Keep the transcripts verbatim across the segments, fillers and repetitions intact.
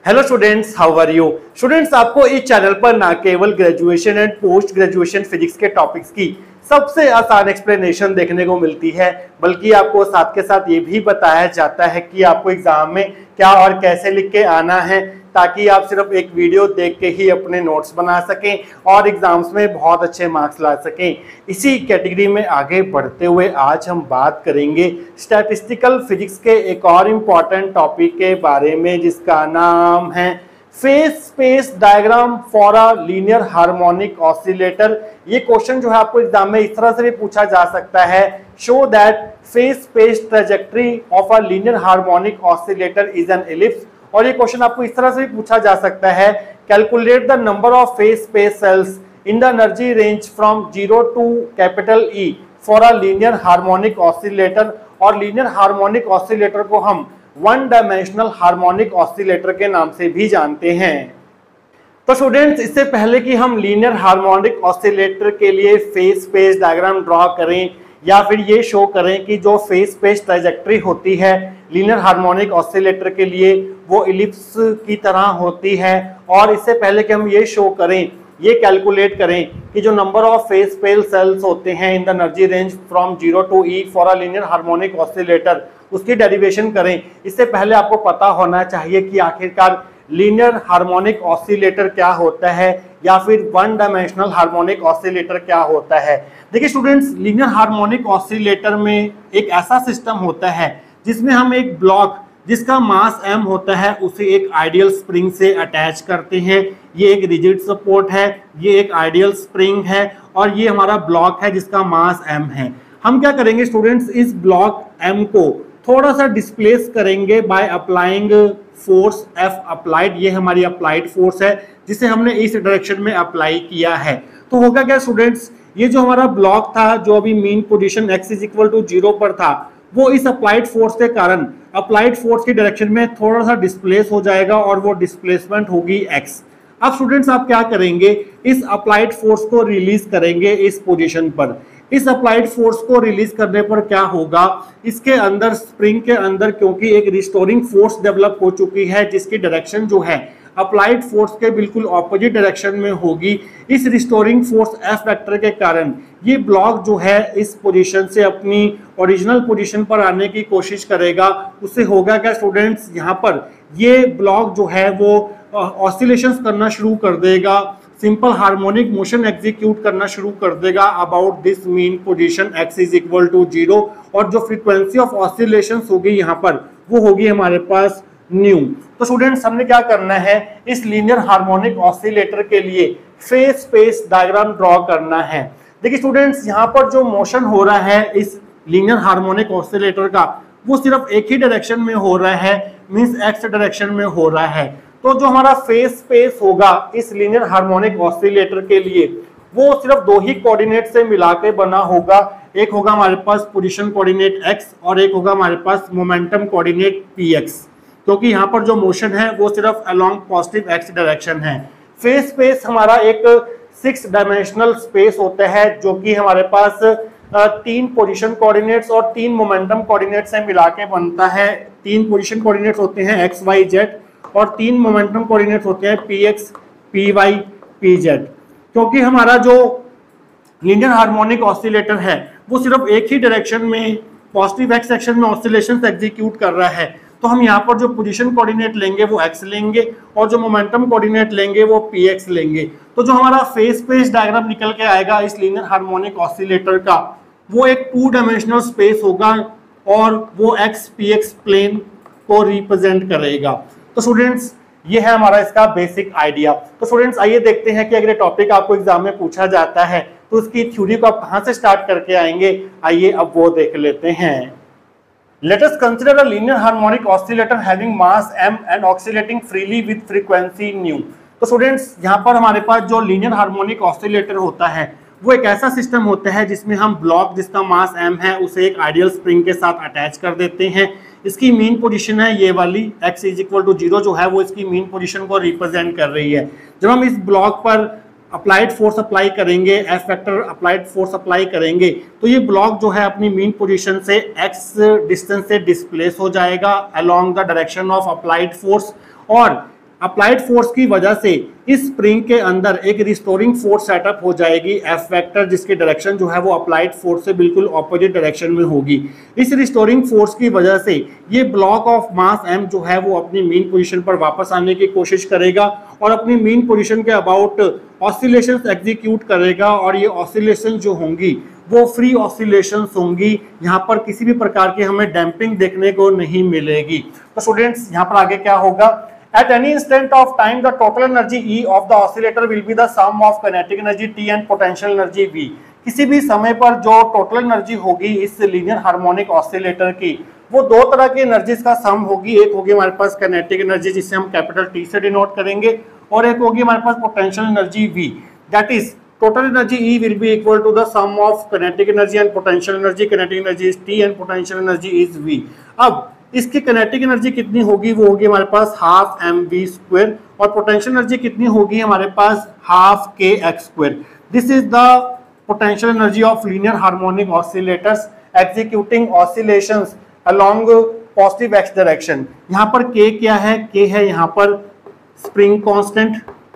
Hello students, how are you students. आपको इस channel पर ना केवल graduation and post graduation physics के टॉपिक्स की सबसे आसान एक्सप्लेनेशन देखने को मिलती है, बल्कि आपको साथ के साथ ये भी बताया जाता है कि आपको एग्जाम में क्या और कैसे लिख के आना है, ताकि आप सिर्फ एक वीडियो देख के ही अपने नोट्स बना सकें और एग्जाम्स में बहुत अच्छे मार्क्स ला सकें। इसी कैटेगरी में आगे बढ़ते हुए आज हम बात करेंगे स्टैटिस्टिकल फिजिक्स के एक और इम्पॉर्टेंट टॉपिक के बारे में, जिसका नाम है phase space diagram for a linear harmonic oscillator. ये क्वेश्चन जो है आपको एग्जाम में इस तरह से भी पूछा जा सकता है, show that phase space trajectory of a linear harmonic oscillator is an ellipse. और ये क्वेश्चन आपको इस तरह से भी पूछा जा सकता है, calculate the number of phase space cells in the energy range from zero to capital E for a linear harmonic oscillator. और लीनियर हार्मोनिक ऑसिलेटर को हम वन डायमेंशनल हार्मोनिक ऑसिलेटर के नाम से भी जानते हैं। तो स्टूडेंट्स, इससे पहले कि हम लीनियर हार्मोनिक ऑसिलेटर के लिए फेज स्पेस डायग्राम ड्रॉ करें या फिर ये शो करें कि जो फेज स्पेस ट्रैजेक्टरी होती है लीनियर हार्मोनिक ऑसिलेटर के लिए वो इलिप्स की तरह होती है, और इससे पहले कि हम ये शो करें, ये कैलकुलेट करें कि जो number of phase space cells होते हैं in the energy range from zero to E for a linear harmonic oscillator, उसकी डेरिवेशन करें, इससे पहले आपको पता होना चाहिए कि आखिरकार लीनियर हार्मोनिक ऑसिलेटर क्या होता है या फिर वन डायमेंशनल हार्मोनिक ऑसिलेटर क्या होता है। देखिए स्टूडेंट्स, लीनियर हार्मोनिक ऑसिलेटर में एक ऐसा सिस्टम होता है जिसमें हम एक ब्लॉक जिसका मास m होता है उसे एक आइडियल स्प्रिंग से अटैच करते हैं। ये एक रिजिड सपोर्ट है, ये एक आइडियल स्प्रिंग है और ये हमारा ब्लॉक है जिसका मास m है। हम क्या करेंगे स्टूडेंट्स, इस ब्लॉक m को थोड़ा सा डिस्प्लेस करेंगे by applying force F applied. ये हमारी अप्लाइड फोर्स है जिसे हमने इस डायरेक्शन में अप्लाई किया है। तो होगा क्या स्टूडेंट्स, ये जो हमारा ब्लॉक था जो अभी mean position x is equal to zero पर था, वो इस अप्लाइड फोर्स के कारण अप्लाइड फोर्स की डायरेक्शन में थोड़ा सा डिस्प्लेस हो जाएगा और वो डिस्प्लेसमेंट होगी x। अब स्टूडेंट्स आप क्या करेंगे, इस अप्लाइड फोर्स को रिलीज करेंगे इस पोजीशन पर। इस अप्लाइड फोर्स को रिलीज करने पर क्या होगा, इसके अंदर स्प्रिंग के अंदर क्योंकि एक रिस्टोरिंग फोर्स डेवलप हो चुकी है जिसकी डायरेक्शन जो है अप्लाइड फोर्स के बिल्कुल ऑपोजिट डायरेक्शन में होगी। इस रिस्टोरिंग फोर्स F वेक्टर के कारण ये ब्लॉक जो है इस पोजीशन से अपनी ओरिजिनल पोजीशन पर आने की कोशिश करेगा। उससे होगा क्या स्टूडेंट्स, यहाँ पर ये ब्लॉक जो है वो ऑसिलेशंस करना शुरू कर देगा, सिंपल हार्मोनिक मोशन एग्जीक्यूट करना शुरू कर देगा about this mean position x is equal to zero, और जो फ्रीक्वेंसी ऑफ ऑसिलेशंस होगी यहाँ पर वो होगी हमारे पास न्यू। तो स्टूडेंट्स, हमने क्या करना है, इस लीनियर हार्मोनिक ऑसिलेटर के लिए फेज स्पेस डायग्राम ड्रॉ करना है। देखिए स्टूडेंट्स, यहाँ पर जो मोशन हो रहा है इस लीनियर हार्मोनिक ऑसिलेटर का वो सिर्फ एक ही डायरेक्शन में हो रहा है, मींस एक्स डायरेक्शन में हो रहा है। तो जो हमारा फेज स्पेस होगा इस लीनियर हार्मोनिक ऑसिलेटर के लिए वो सिर्फ दो ही कोऑर्डिनेट से मिला के बना होगा। एक होगा हमारे पास पोजीशन कोऑर्डिनेट x और एक होगा हमारे पास मोमेंटम कोऑर्डिनेट px, क्योंकि यहाँ पर जो मोशन है वो सिर्फ अलोंग पॉजिटिव x डायरेक्शन है। फेज स्पेस हमारा एक सिक्स डायमेंशनल स्पेस होता है जो कि हमारे पास तीन पोजीशन कोऑर्डिनेट्स और तीन मोमेंटम कोऑर्डिनेट से मिला के बनता है। तीन पोजीशन कोऑर्डिनेट्स होते हैं x y z और तीन मोमेंटम कोऑर्डिनेट्स होते हैं px py pz। क्योंकि हमारा जो लीनियर हार्मोनिक ऑसिलेटर है वो सिर्फ एक ही डायरेक्शन में पॉजिटिव x सेक्शन में ऑसिलेशंस एग्जीक्यूट कर रहा है, तो हम यहाँ पर जो पोजीशन कोऑर्डिनेट लेंगे वो x लेंगे और जो मोमेंटम कोऑर्डिनेट लेंगे वो px लेंगे। तो जो हमारा फेज स्पेस डायग्राम निकल के आएगा इस लीनियर हार्मोनिक ऑसिलेटर का वो एक टू डायमेंशनल स्पेस होगा और वो x px प्लेन को रिप्रेजेंट करेगा। तो स्टूडेंट्स, ये है हमारा इसका बेसिक आइडिया। तो स्टूडेंट्स, आइए देखते हैं कि अगर टॉपिक आपको एग्जाम में पूछा जाता है तो उसकी थ्योरी को आप कहां से स्टार्ट करके आएंगे, आइए अब वो देख लेते हैं। Let us consider a linear harmonic oscillator having mass m and oscillating freely with frequency nu. तो स्टूडेंट्स, यहाँ पर हमारे पास जो लीनियर हार्मोनिक ऑसिलेटर होता है वो एक ऐसा सिस्टम होता है जिसमें हम ब्लॉक जिसका मास m है उसे एक आइडियल स्प्रिंग के साथ अटैच कर देते हैं। इसकी मीन पोजीशन है ये वाली, x is equal to zero जो है वो इसकी मीन पोजीशन को रिप्रेजेंट कर रही है। जब हम इस ब्लॉक पर अप्लाइड फोर्स अप्लाई करेंगे, F vector applied force apply करेंगे, तो ये ब्लॉक जो है अपनी मीन पोजीशन से x डिस्टेंस से डिस्प्लेस हो जाएगा along the direction of applied force, और अप्लाइड फोर्स की वजह से इस स्प्रिंग के अंदर एक रिस्टोरिंग फोर्स सेटअप हो जाएगी एफ वेक्टर, जिसकी डायरेक्शन जो है वो अप्लाइड फोर्स से बिल्कुल ऑपोजिट डायरेक्शन में होगी। इस रिस्टोरिंग फोर्स की वजह से ये ब्लॉक ऑफ मास एम जो है वो अपनी मीन पोजीशन पर वापस आने की कोशिश करेगा और अपनी मीन पोजीशन के अबाउट ऑसिलेशंस एग्जीक्यूट करेगा, और ये ऑसिलेशन जो होंगी वो फ्री ऑसिलेशंस होंगी। यहाँ पर किसी भी प्रकार की हमें डैम्पिंग देखने को नहीं मिलेगी। तो स्टूडेंट्स यहाँ पर आगे क्या होगा, at any instant of time the total energy E of the oscillator will be the sum of kinetic energy T and potential energy V। किसी भी समय पर जो टोटल एनर्जी होगी इस लीनियर हार्मोनिक ऑसिलेटर की, वो दो तरह की एनर्जीज का सम होगी। एक होगी हमारे पास किनेटिक एनर्जी जिसे हम कैपिटल टी से डिनोट करेंगे, और एक होगी हमारे पास potential energy V। That is total energy E will be equal to the sum of kinetic energy and potential energy। kinetic energy is T and potential energy is V। अब इसकी kinetic energy कितनी होगी, वो होगी हमारे पास half M V square, और potential energy कितनी होगी हमारे पास half K X square. This is the potential energy of linear harmonic oscillators executing oscillations along positive X direction. यहाँ पर के क्या है, के है यहाँ पर स्प्रिंग कांस्टेंट,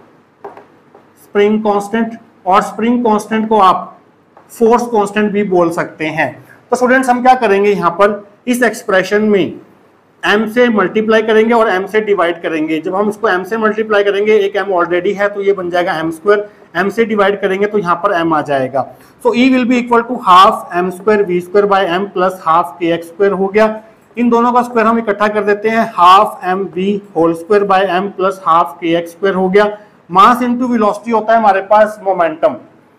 स्प्रिंग कांस्टेंट, और स्प्रिंग कांस्टेंट को आप फोर्स कांस्टेंट भी बोल सकते हैं। तो स्टूडेंट्स हम क्या करेंगे, यहाँ पर इस एक्सप्रेशन में m से मल्टीप्लाई करेंगे और m से डिवाइड करेंगे। जब हम इसको m से मल्टीप्लाई करेंगे, एक m ऑलरेडी है तो ये बन जाएगा m स्क्वायर, m से डिवाइड करेंगे तो यहाँ पर m आ जाएगा। So so, E will be equal to half m square V square by m plus half K X square हो गया। इन दोनों का स्क्वायर हम इकट्ठा कर देते हैं, half M V whole square by m plus half K X square हो गया। मास इंटू वेलोसिटी होता है हमारे पास momentum,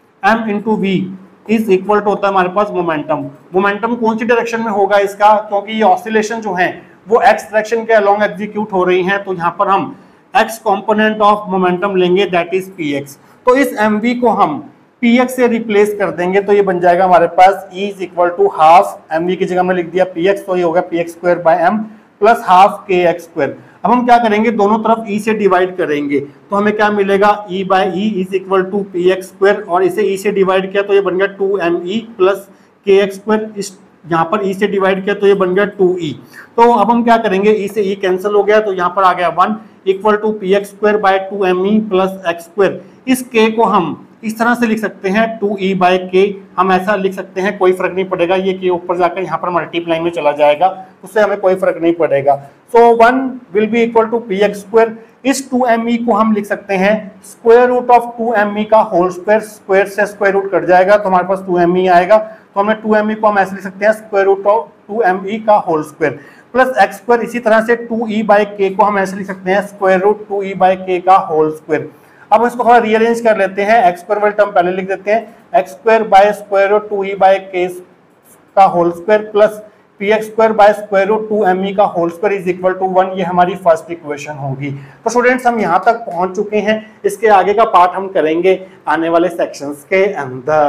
m into V is equal to होता है हमारे पास मोमेंटम। मोमेंटम कौन सी डायरेक्शन में होगा इसका, क्योंकि ये ऑसिलेशन जो है वो एक्स डायरेक्शन के अलोंग एग्जीक्यूट हो रही हैं, तो यहाँ पर हम एक्स कंपोनेंट ऑफ मोमेंटम लेंगे, दैट इज px। तो इस mv को हम px से रिप्लेस कर देंगे, तो ये बन जाएगा हमारे पास e is equal to half mv की जगह में लिख दिया px, तो ये होगा px square by m plus half K X square. अब हम क्या करेंगे, दोनों तरफ e से डिवाइड करेंगे, तो हमें क्या मिलेगा, e by E is equal to P X square, और इसे e से डिवाइड किया तो ये बन गया two M E plus K X square. इस यहाँ पर e से डिवाइड किया तो ये बन गया टू ई। तो अब हम क्या करेंगे, e से e कैंसिल हो गया, तो यहाँ पर आ गया one equal to P X square by two M E plus X square. इस k को हम इस तरह से लिख सकते हैं, टू ई बाय के, हम ऐसा लिख सकते हैं, कोई फर्क नहीं पड़ेगा, ये के ऊपर जाकर यहाँ पर मल्टीप्लाई में चला जाएगा, उससे हमें कोई फर्क नहीं पड़ेगा। So one will be equal to P X square. इस टू एम ई को हम लिख सकते हैं square root of two M E का होल स्क्वायर, स्क्वायर से स्क्वायर रूट कट जाएगा तो हमारे पास टू एम ई आएगा, तो हमें टू एम ई को हम ऐसे लिख सकते हैं square root of two M E का whole square plus X square. इसी तरह से टू ई बाय के को हम ऐसे लिख सकते हैं square root two E by K का होल स्क्वायर। अब इसको थोड़ा रीअरेंज कर लेते हैं, एक्स स्क्वायर वाली टर्म पहले लिख देते हैं, X square by square root two E by K का whole square plus P X square by square root two M E का whole square is equal to one. ये हमारी फर्स्ट इक्वेशन होगी। तो स्टूडेंट्स हम यहाँ तक पहुंच चुके हैं, इसके आगे का पार्ट हम करेंगे आने वाले सेक्शंस के अंदर।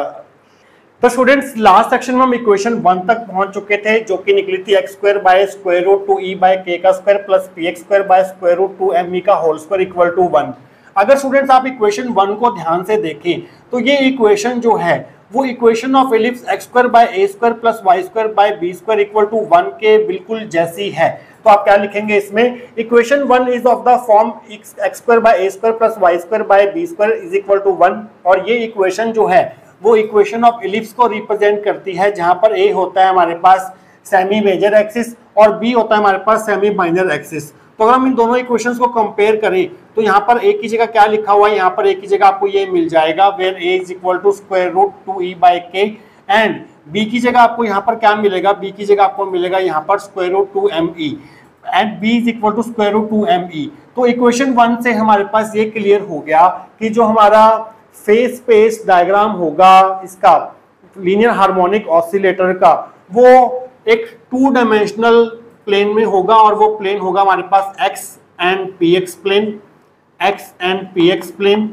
तो स्टूडेंट्स लास्ट सेक्शन में हम इक्वेशन वन तक पहुंच चुके थे, जो कि निकली थी X square by square root two E by K का square plus P X square by square root two M E का whole square equal to one. अगर स्टूडेंट्स आप इक्वेशन वन को ध्यान से देखें तो ये इक्वेशन जो है वो equation of ellipse X square by A square plus Y square by B square equal to one के बिल्कुल जैसी है। तो आप क्या लिखेंगे इसमें, equation one is of the form X square by A square plus Y square by B square is equal to one. और ये इक्वेशन जो है वो इक्वेशन ऑफ एलिप्स को रिप्रेजेंट करती है, जहां पर ए होता है हमारे पास सेमी मेजर एक्सिस और बी होता है हमारे पास सेमी माइनर एक्सिस। तो अगर हम इन दोनों इक्वेशंस को कंपेयर करें तो यहाँ पर ए की जगह क्या लिखा हुआ है, यहाँ पर ए की जगह आपको ये मिल जाएगा where A is equal to square root two E by K, and B की जगह आपको यहाँ पर क्या मिलेगा, बी की जगह आपको मिलेगा यहाँ पर square root two M E, and B is equal to square root two M E. तो इक्वेशन वन से हमारे पास ये क्लियर हो गया कि जो हमारा फेज स्पेस डायग्राम होगा इसका लीनियर हार्मोनिक ऑसिलेटर का, वो एक टू डायमेंशनल प्लेन में होगा, और वो प्लेन होगा हमारे पास x and px plane, x and px plane,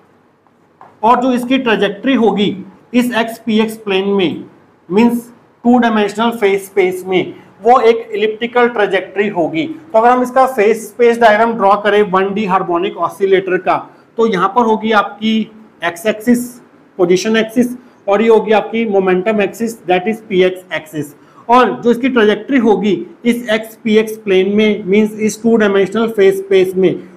और जो इसकी ट्रेजेक्ट्री होगी इस x px प्लेन में means two dimensional phase space में, वो एक इलिप्टिकल ट्रेजेक्ट्री होगी। तो अगर हम इसका फेज स्पेस डायग्राम ड्रॉ करें वन डी हार्मोनिक ऑसिलेटर का, तो यहाँ पर होगी आपकी x एक्सिस पोजीशन एक्सिस, और ये होगी आपकी momentum axis that is px axis, और जो इसकी ट्रेजेक्ट्री होगी इस एक्स पी एक्स प्लेन में मींस इस टू डायमेंशनल फेज स्पेस में,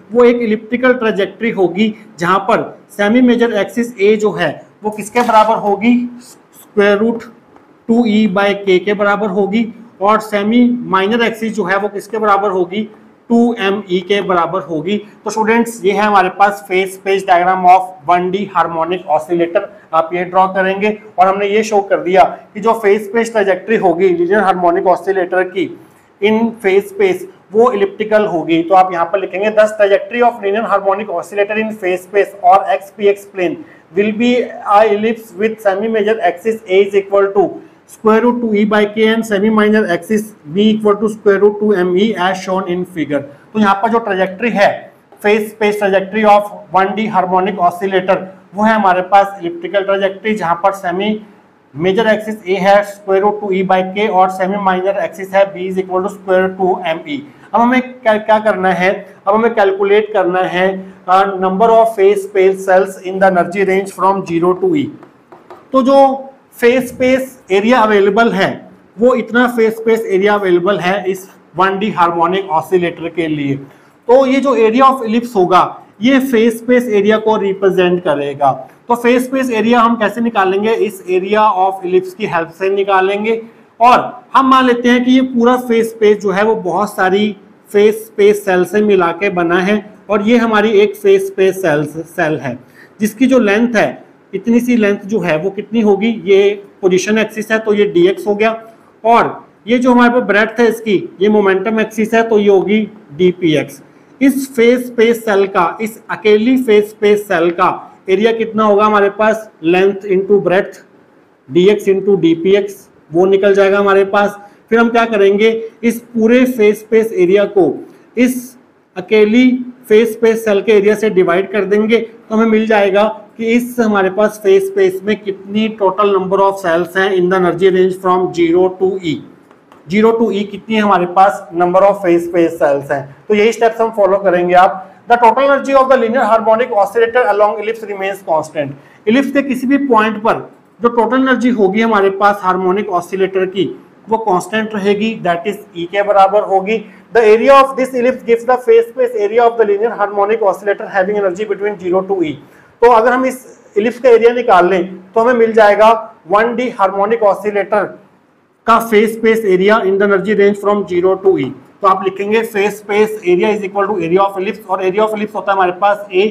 वो एक इलिप्टिकल ट्रेजेक्ट्री होगी जहां पर सेमी मेजर एक्सिस ए जो है वो किसके बराबर होगी, square root two E by K के बराबर होगी, और सेमी माइनर एक्सिस जो है वो किसके बराबर होगी, टू एम ई के बराबर होगी। तो स्टूडेंट्स ये है हमारे पास phase space diagram of one D harmonic oscillator, आप ये ड्रॉ करेंगे और हमने ये शो कर दिया कि जो फेज स्पेस ट्रेजेक्ट्री होगी लीनियर हार्मोनिक ऑसिलेटर की इन फेज स्पेस वो इलिप्टिकल होगी। तो आप यहाँ पर लिखेंगे thus trajectory of linear harmonic oscillator in phase space और X P X plane will be a ellipse with semi major axis A is equal to square root two e by k and semi minor axis b equal to square root two m e as shown in figure। तो यहाँ पर जो trajectory है phase space trajectory of one D harmonic oscillator वो है हमारे पास elliptical trajectory, जहाँ पर सेमी मेजर एक्सिस ए है square root two E by K और सेमी माइनर एक्सिस है B is equal to square root two M E. अब हमें क्या क्या करना है, अब हमें कैलकुलेट करना है number of phase space cells in the energy range from zero to E. तो जो फेज स्पेस एरिया अवेलेबल है वो इतना फेज स्पेस एरिया अवेलेबल है इस वन डी हार्मोनिक ऑसिलेटर के लिए। तो ये जो एरिया ऑफ इलिप्स होगा ये फेज स्पेस एरिया को रिप्रेजेंट करेगा। तो फेज स्पेस एरिया हम कैसे निकालेंगे, इस एरिया ऑफ इलिप्स की हेल्प से निकालेंगे। और हम मान लेते हैं कि ये पूरा फेज स्पेस जो है वो बहुत सारी फेज स्पेस सेल से मिला के बना है, और ये हमारी एक फेज स्पेस सेल सेल है जिसकी जो लेंथ है इतनी सी लेंथ जो है वो कितनी होगी, ये पोजीशन एक्सिस है तो ये डी एक्स हो गया, और ये जो हमारे पास ब्रेड्थ है इसकी ये मोमेंटम एक्सिस है तो ये होगी डी पी एक्स। इस फेज स्पेस सेल का, इस अकेली फेज स्पेस सेल का एरिया कितना होगा हमारे पास, length into breadth D X into D P X, वो निकल जाएगा हमारे पास। फिर हम क्या करेंगे, इस पूरे फेज स्पेस एरिया को इस अकेली फेज स्पेस सेल के एरिया से डिवाइड कर देंगे तो हमें मिल जाएगा कि इस हमारे पास फेज स्पेस में कितनी टोटल नंबर ऑफ सेल्स हैं in the energy range from zero to E. Zero to E कितनी है हमारे पास number of phase space cells हैं। तो यही स्टेप्स हम फॉलो करेंगे। आप the total energy of the linear harmonic oscillator along ellipse remains constant. Ellipse के किसी भी पॉइंट पर जो टोटल एनर्जी होगी हमारे पास हार्मोनिक ऑसिलेटर की वो कांस्टेंट रहेगी, दैट इज ई के बराबर होगी। The area of this ellipse gives the phase space area of the linear harmonic oscillator having energy between zero to E. तो अगर हम इस इलिप्स का एरिया निकाल लें तो हमें मिल जाएगा वन डी हार्मोनिक ऑसिलेटर का phase space area in the energy range from zero to E. तो आप लिखेंगे phase space area is equal to area of ellipse, और एरिया ऑफ इलिप्स होता है हमारे पास A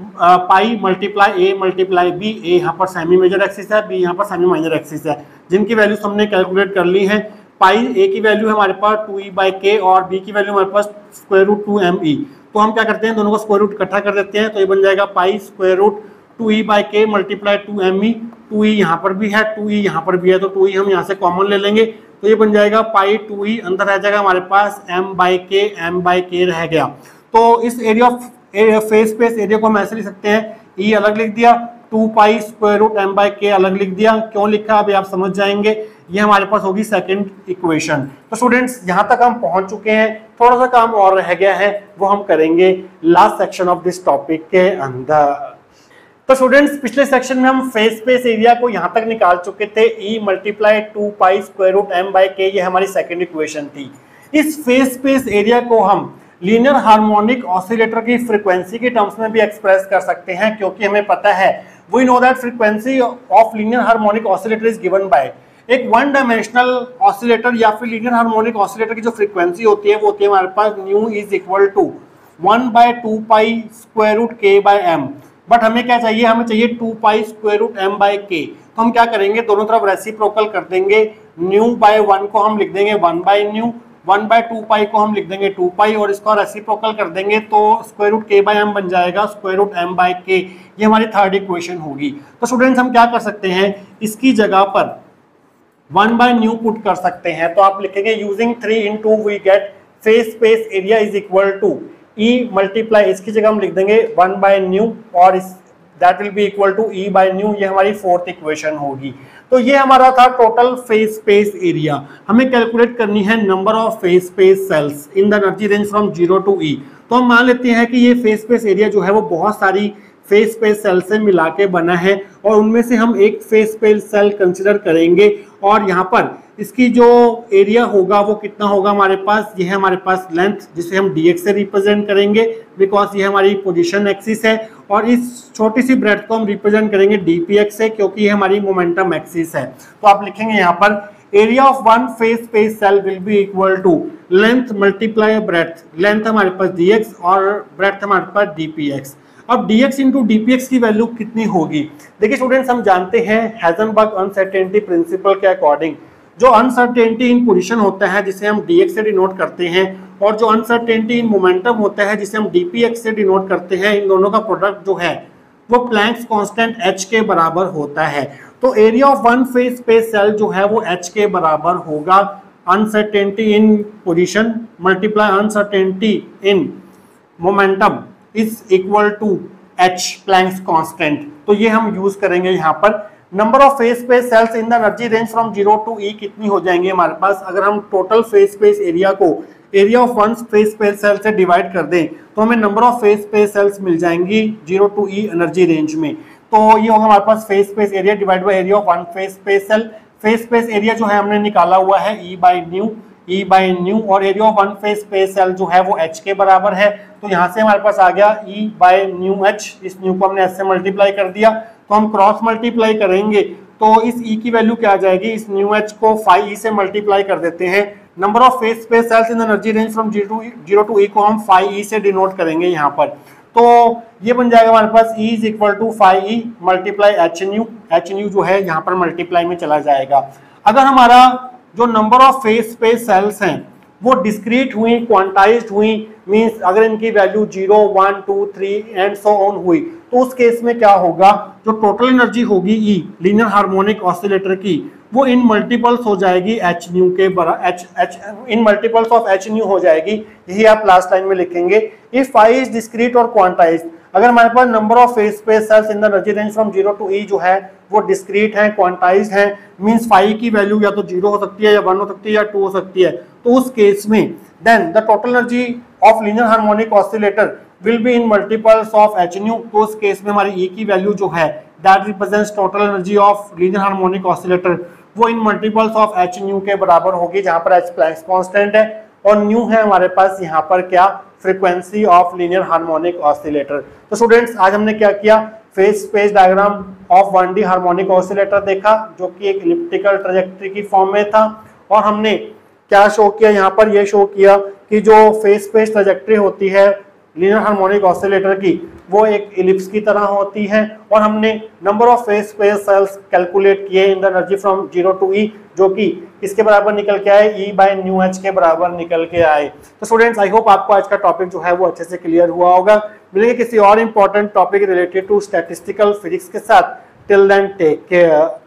pi multiply A multiply B. A यहाँ पर सेमी मेजर एक्सिस है, बी यहाँ पर सेमी माइनर एक्सिस है, जिनकी वैल्यूज हमने कैलकुलेट कर ली है। पाई ए की वैल्यू है हमारे पास टू ई बाई के और बी की वैल्यू हमारे पास square root two M E. तो हम क्या करते हैं, दोनों को स्क्वायर रूट इकट्ठा कर देते हैं तो ये बन जाएगा pi square root two E by K multiply two M E. Two E यहाँ पर भी है, टू ई यहाँ पर भी है, तो टू ई हम यहाँ से कॉमन ले लेंगे तो ये बन जाएगा पाई टू ई, अंदर रह जाएगा हमारे पास M by K, M by K रह गया। तो इस area of phase space area को हम ऐसे लिख सकते हैं, ई अलग लिख दिया, two pi square root M by K अलग लिख दिया। क्यों लिखा अभी आप समझ जाएंगे। ये हमारे पास होगी सेकंड इक्वेशन। तो स्टूडेंट्स यहाँ तक हम पहुंच चुके हैं, थोड़ा सा काम और रह गया है वो हम करेंगे last section of this topic के अंदर। तो स्टूडेंट्स पिछले सेक्शन में हम फेज स्पेस एरिया को यहाँ तक निकाल चुके थे, E multiply two pi square root M by K, ये हमारी सेकंड इक्वेशन थी। इस फेज स्पेस एरिया को हम लीनियर हार्मोनिक ऑसिलेटर की फ्रीक्वेंसी के टर्म्स में भी एक्सप्रेस कर सकते हैं, क्योंकि हमें पता है we know that frequency of linear harmonic oscillator is given by एक वन डायमेंशनल ऑसिलेटर या फिर लीनियर हार्मोनिक ऑसिलेटर की जो फ्रीक्वेंसी होती है वो होती है हमारे पास nu is equal to one by two pi square root K by M. But हमें क्या चाहिए, हमें चाहिए two pi square root M by K. तो हम क्या करेंगे, दोनों तरफ रेसिप्रोकल कर देंगे, न्यू बाय वन को हम लिख देंगे one by nu, one by two pi को हम लिख देंगे टू पाई, और इसको रेसिप्रोकल कर देंगे तो square root K by M बन जाएगा स्क्वायर रूट एम बाय के। ये हमारी थर्ड इक्वेशन होगी। तो स्टूडेंट्स हम क्या कर सकते हैं, इसकी जगह पर वन बाय न्यू पुट कर सकते हैं। तो आप लिखेंगे using three into we get phase space area is equal to E multiply, इसकी जगह हम लिख देंगे वन बाय न्यू और इस that will be equal to E by nu. ये हमारी फोर्थ इक्वेशन होगी। तो ये हमारा था टोटल फेज स्पेस एरिया। हमें कैलकुलेट करनी है number of phase space cells in the energy range from zero to E. तो हम मान लेते हैं कि ये फेज स्पेस एरिया जो है वो बहुत सारी फेस स्पेस सेल से मिला के बना है और उनमें से हम एक फेस स्पेस सेल कंसिडर करेंगे और यहाँ पर इसकी जो एरिया होगा वो कितना होगा हमारे पास, ये है हमारे पास लेंथ जिसे हम dx से रिप्रेजेंट करेंगे बिकॉज ये हमारी पोजीशन एक्सिस है और इस छोटी सी ब्रेथ को हम रिप्रेजेंट करेंगे dpx से क्योंकि ये हमारी मोमेंटम एक्सिस है। तो आप लिखेंगे यहाँ पर area of one phase space cell will be equal to length multiply breadth, length हमारे पास dx और ब्रेथ हमारे पास dpx। अब dx इंटू dpx की वैल्यू कितनी होगी? देखिए स्टूडेंट्स, हम जानते हैं हाइजेनबर्ग अनसर्टेनिटी प्रिंसिपल के अकॉर्डिंग जो अनसर्टेनिटी इन पोजीशन होता है जिसे हम dx से डिनोट करते हैं और जो अनसर्टेनिटी इन मोमेंटम होता है जिसे हम dpx से डिनोट करते हैं, इन दोनों का प्रोडक्ट जो है वो प्लैंक्स कांस्टेंट h के बराबर होता है। तो area of one phase space cell जो है वो h के बराबर होगा uncertainty in position multiply uncertainty in momentum is equal to h Planck's constant. तो ये हम यूज करेंगे यहाँ पर। Number of phase space cells in the energy range from zero to E कितनी हो जाएंगे हमारे पास? अगर हम टोटल फेस स्पेस एरिया को area of one phase space cell से डिवाइड कर दें तो हमें number of phase space cells मिल जाएंगी zero to E energy range में। तो ये होगा हमारे पास phase space area divide by area of one phase space cell. Phase space area जो है हमने निकाला हुआ है E by nu, E by nu और area of one phase space cell जो है वो एच के बराबर है। तो यहाँ से हमारे पास आ गया ई बाई न्यू एच, इस न्यू को हमने एच से मल्टीप्लाई कर दिया तो हम क्रॉस मल्टीप्लाई करेंगे तो इस ई की वैल्यू क्या आ जाएगी, इस न्यू एच को फाइव ई से मल्टीप्लाई कर देते हैं। Number of phase space cells in the energy range from zero to E को हम फाइव ई से डिनोट करेंगे यहाँ पर। तो ये बन जाएगा हमारे पास E is equal to phi E multiply H nu, H nu जो है यहाँ पर मल्टीप्लाई में चला जाएगा। अगर हमारा जो number of phase space cells हैं वो डिस्क्रीट हुई, क्वांटाइज्ड हुई, मींस अगर इनकी value zero, one, two, three and so on हुई तो उस केस में क्या होगा, जो टोटल एनर्जी होगी ई लीनियर हार्मोनिक ऑसिलेटर की वो इन मल्टीपल्स हो जाएगी एच न्यू के बराबर, H H in multiples of H nu हो जाएगी। यही आप लास्ट लाइन में लिखेंगे। इफ फाइव इज डिस्क्रीट और क्वांटाइज्ड, अगर हमारे पास number of phase space cells in the energy range from zero to E जो है वो डिस्क्रीट है, क्वांटाइज्ड है, मींस फाइव की वैल्यू या तो जीरो हो सकती है या वन हो सकती है या टू हो सकती है, तो उस केस में then the total energy of linear harmonic oscillator will be in multiples of H nu. तो उस केस में हमारी ई की वैल्यू जो है that represents total energy of linear harmonic oscillator, वो in multiples of H nu के बराबर होगी, जहां पर एच प्लैंक्स कांस्टेंट है और न्यू है हमारे पास यहाँ पर क्या, frequency of linear harmonic oscillator. तो स्टूडेंट्स आज हमने क्या किया, phase space diagram of one D harmonic oscillator देखा जो कि एक इलिप्टिकल ट्रैजेक्टरी की फॉर्म में था और हमने क्या शो किया, यहाँ पर यह शो किया कि जो फेस स्पेस ट्रैजेक्टरी होती है लीनियर हार्मोनिक ऑसिलेटर की वो एक इलिप्स की तरह होती है और हमने number of phase space cells calculate किए in the energy from zero to E जो कि इसके बराबर निकल के आए, ई बाय न्यू एच के बराबर निकल के आए। तो स्टूडेंट्स आई होप आपको आज का टॉपिक जो है वो अच्छे से क्लियर हुआ होगा। मिलेंगे किसी और important topic related to statistical physics के साथ। Till then take care.